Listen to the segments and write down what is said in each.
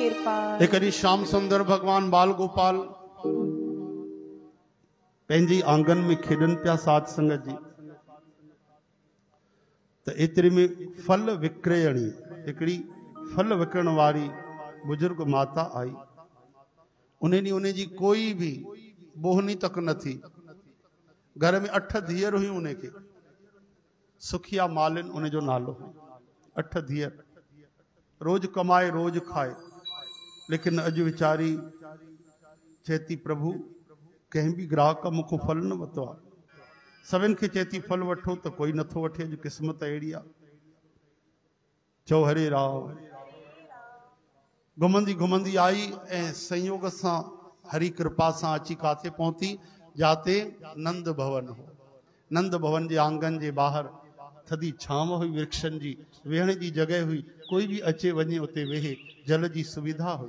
कृपा। एक ॾींहुं श्याम सुंदर भगवान बाल गोपाल पंहिंजी आंगन में खेॾनि पिया साध संगत जी। त एतिरे में फल विक्रयणी हिकिड़ी फल विकण वारी बुजुर्ग माता आई। उन जी कोई भी बोहनी तक न थी। घर में 8 धीअर हुई। उनखे सुखिया मालिन उन जो नालो हो। 8 धीअर रोज कमाए रोज खाए। लेकिन अज वीचारी चेती प्रभु कंहिं भी ग्राहक मुखो फल न वतो आ। सभिन खे चेती फल वठो तो कोई नथो वठे। अज किस्मत अहिड़ी आ। चओ हरे राम। घुमंदी घुमंदी आई ऐं संयोग सां हरी कृपा सां अची काथे पहुती जाते नंद भवन हो। नंद भवन जे आंगन जे बाहर थदी छांव हुई। वृक्षन जी वेहण जी जगह हुई। कोई भी अचे वञे उते वेहे। जल जी सुविधा हुई।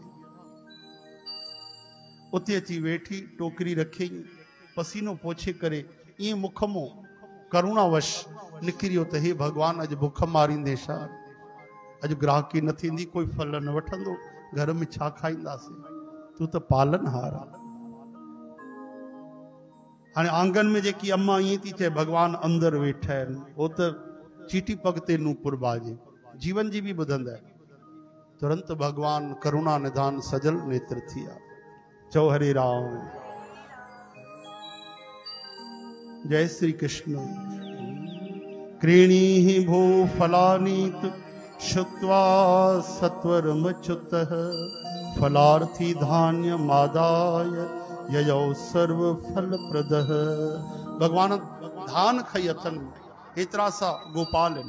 उते अची वेठी टोकरी रखी पसीनो पोछे करे ये मुखमो करुणावश निकरियो त हे भगवान अज भुख मारींदे छा। अज ग्राहकी न थींदी। कोई फल न वठंदो। घर में छा खाईंदासीं। तू तो पालनहार आ। हाणे आंगन में जेकी अम्मा ईअं थी चए भगवान अंदर वेठा आहिनि। हो त चीटी पग ते नूपुर बाजे जीवन जी भी ॿुधंदा आहिनि। तुरंत भगवान करुणा निधान सजल नेत्र थिया। चओ हरे राम। जय श्री कृष्ण। क्रीणी भू फलानीत शुत्वा सत्वरमच्युतः फलार्थी धान्य मादाय ययौ सर्व फल प्रदः। भगवान धान खई अथन हेतरा सा गोपाल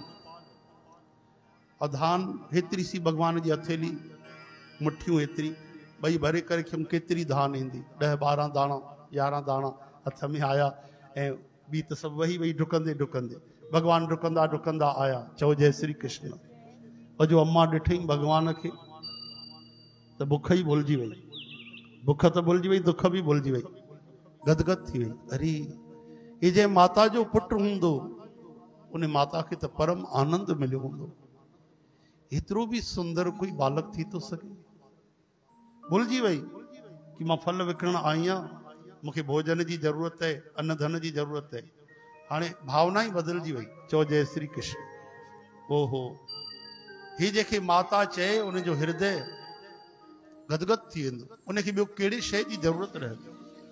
और धान हेतरी सी भगवान जी हथेली मुठियूं हेतरी भई भरे करे खम केतरी धान ईंदी 10-12 दाणा 11 दाणा हथ में आया ऐं बी त सब वही वही डुकंदे डुकंदे भगवान डुकंदा डुकंदा आया। चओ जय श्री कृष्ण। और जो अम्मा ॾिठई भगवान के तो बुख ही भुलिजी वई। बुख तो भुलिजी वई दुख भी भुलिजी वई। गदगद थी वई। अरे ये जे माता जो पुट हूंदो उन माता के तो परम आनंद मिलियो हूंदो। एतिरो भी सुंदर कोई बालक थी तो सके। भुलिजी वई कि मां फल विकण आई आं। मूंखे भोजन जी जरूरत है। अन्न धन जी जरूरत है। हाणे भावना ही बदलजी वई। चओ जय श्री कृष्ण। ओहो ही जेके माता चए उन जो हृदय गदगद थी वेंदो। उनखे ॿियो कहिड़ी शइ जी जरूरत रहंदी।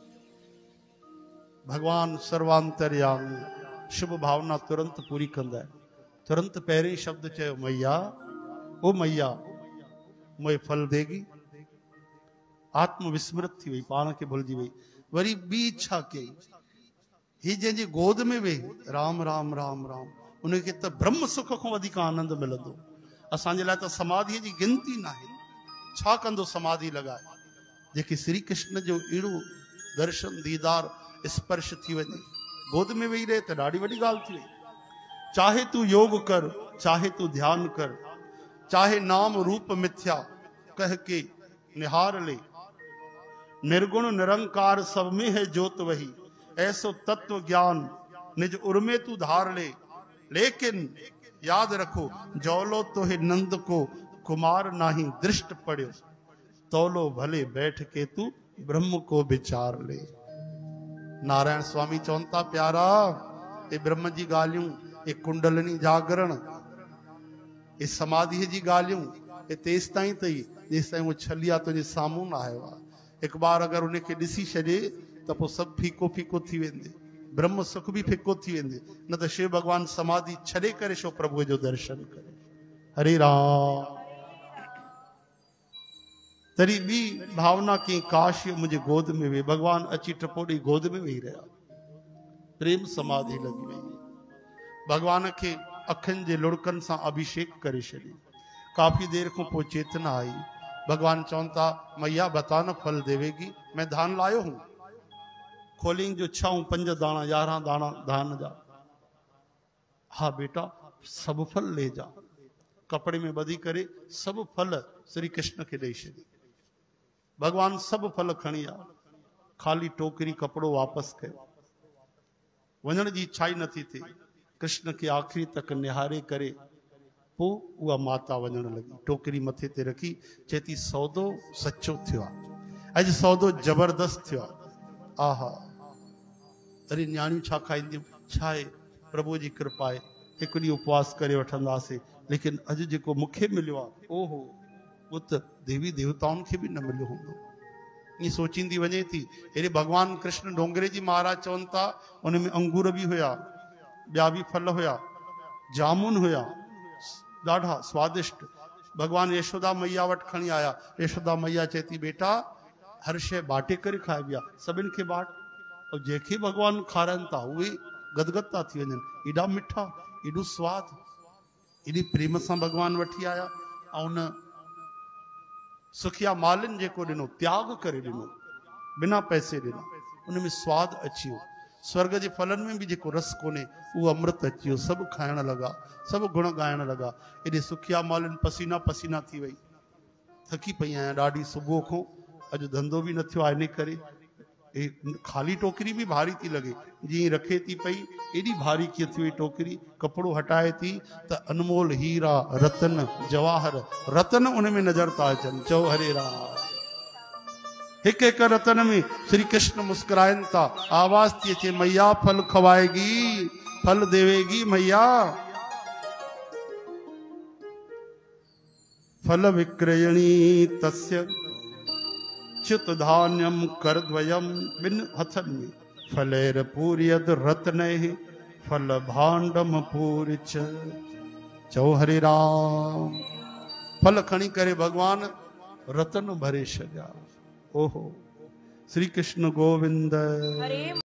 भगवान सर्वांतर्यामी शुभ भावना तुरंत पूरी कंदा आहिनि। तुरंत पहिरें शब्द चयो मैया ओ मैया मुझे फल देगी। आत्म विस्मृत थी वई। पाण खे भुलिजी वई। वरी बी इच्छा कई। ही जंहिंजे गोद में वेही राम राम राम राम उनखे त ब्रह्म सुख खां वधीक आनंद मिलंदो। असांजे लाइ त समाधीअ जी गिनती न आहे। छा कंदो समाधि लगाए। जेके श्री कृष्ण जो अहिड़ो दर्शन दीदार स्पर्श थी वञे गोद में वेही रहे त ॾाढी वॾी ॻाल्हि थी वई। चाहे तू योग कर चाहे तू ध्यान कर चाहे नाम रूप मिथ्या कह के निहार ले। निर्गुण निरंकार सब में है ज्योत वही ऐसो तत्व ज्ञान निज उर्मे तू धार ले। लेकिन याद रखो जौलो तो है नंद को कुमार नाही दृष्ट पड़ियो तौलो भले बैठ के तू ब्रह्म को विचार ले। नारायण स्वामी चवंता प्यारा ये ब्रह्म जी ॻाल्हियूं ये कुंडलिनी जागरण ये समाधि जी ॻाल्हियूं ये तेस ताईं तई जेस ताईं वो छलिया तुझे साम्हूं न आयो आहे। एक बार अगर उनखे ॾिसी छॾे त पोइ सभु फीको फीको थी वेंदे। ब्रह्म सुख भी फिको थी वेंदे। न त शिव भगवान समाधि छॾे करे छो प्रभु जो दर्शन करे। हरे राम। तरी बी भावना की काश मुझे गोद में वे भगवान अची टपोड़ी गोद में वेही रहा। प्रेम समाधि लगी वही। भगवान के अखिन जे लुड़कन से अभिषेक करे छॾी। काफी देर को पोइ चेतना आई। भगवान चवंता मैया बता न फल देवेगी। मैं धान लायो हूं। खोलिंग जो 6-5 दाना 11 दाना धान जा। हाँ बेटा सब फल ले जा। कपड़े में बधी करे सब फल श्री कृष्ण के ॾेई छॾी। भगवान सब फल खणी आ। खाली टोकरी कपड़ो वापस कयो। वञण जी इच्छा ही नथी थी। कृष्ण के आखिरी तक निहारे करे पो उहा माता वञण लगी, टोकरी मथे ते रखी, चेती सौदो सच्चो थियो आहे, अॼु सौदो जबरदस्त थियो आहे। आहा, अरे न्याणियूं छा खाईंदियूं, छा आहे, प्रभु जी कृपा आहे, हिकु ॾींहुं उपवास करे वठंदासीं, लेकिन अॼु जेको मूंखे मिलियो आहे, ओहो, उहो त देवी देवताउनि खे बि न मिलियो हूंदो। ईअं सोचींदी वञे थी। हेॾे भॻवान कृष्ण डोंगरे जी महाराज चवनि था, उन में अंगूर बि हुया, ॿिया बि फल हुया, जामुन हुया, ॾाढा स्वादिष्ट। भगवान यशोदा मैया वटि खणी आया। यशोदा मैया चए थी, बेटा हर शइ बाटे करे खाइबी आहे, सभिनि खे बाट। और जंहिंखे भगवान खाराइनि था उहे गदगद था थी वञनि, एॾा मिठा, एॾो स्वाद, एॾी प्रेम सां भगवान वठी आया। ऐं उन सुखिया मालिन जेको ॾिनो, त्याग करे ॾिनो, बिना पैसे ॾिनो, उन में स्वाद अची वियो। स्वर्ग जे फलनि में बि जेको रस कोन्हे, उहो अमृत अची वियो। सभु खाइण लॻा, सभु गुण ॻाइण लॻा। एॾे सुखिया मालिन पसीना पसीना थी वई, थकी पई आहियां ॾाढी सुबुह खां, अॼु धंधो बि न थियो आहे, इन करे खाली टोकरी बि भारी थी लॻे, जीअं रखे थी पई एॾी भारी कीअं थी वई टोकरी। कपिड़ो हटाए थी त अनमोल हीरा रतन जवाहर रतन उन में नज़र था अचनि। चओ हरे राम। हिकु हिकु रतन में श्री कृष्ण मुस्कुराइनि था। आवाज थी अचे, मैया फल खवाएगी, फल देवेगी मैया। फल विक्रयणी तस्य च्युत धान्यम करद्वयम, बिन हथन में फलेर पूर्यद रत्ने फल भांडम पूरिच। चओ हरे राम। फल खणी करे भगवान रतन भरे छॾिया। ओहो, श्री कृष्ण गोविंद।